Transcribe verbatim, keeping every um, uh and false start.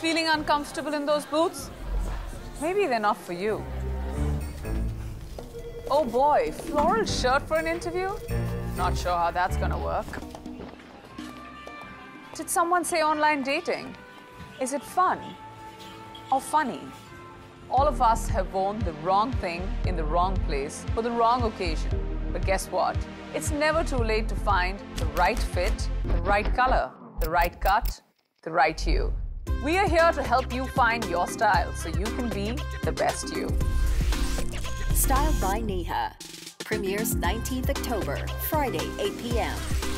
Feeling uncomfortable in those boots? Maybe they're not for you. Oh boy, floral shirt for an interview? Not sure how that's gonna work. Did someone say online dating? Is it fun or funny? All of us have worn the wrong thing in the wrong place for the wrong occasion. But guess what? It's never too late to find the right fit, the right color, the right cut, the right hue. We are here to help you find your style so you can be the best you. Styled by Neha. Premieres nineteenth October, Friday, eight p m